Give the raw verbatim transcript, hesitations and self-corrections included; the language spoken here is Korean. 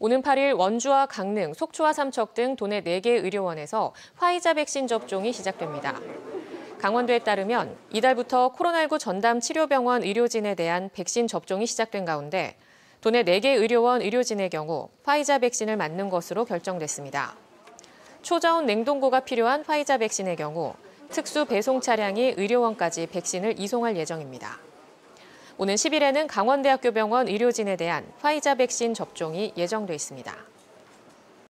오는 팔 일 원주와 강릉, 속초와 삼척 등 도내 네 개 의료원에서 화이자 백신 접종이 시작됩니다. 강원도에 따르면 이달부터 코로나십구 전담 치료병원 의료진에 대한 백신 접종이 시작된 가운데 도내 네 개 의료원 의료진의 경우 화이자 백신을 맞는 것으로 결정됐습니다. 초저온 냉동고가 필요한 화이자 백신의 경우 특수 배송 차량이 의료원까지 백신을 이송할 예정입니다. 오는 십 일에는 강원대학교 병원 의료진에 대한 화이자 백신 접종이 예정돼 있습니다.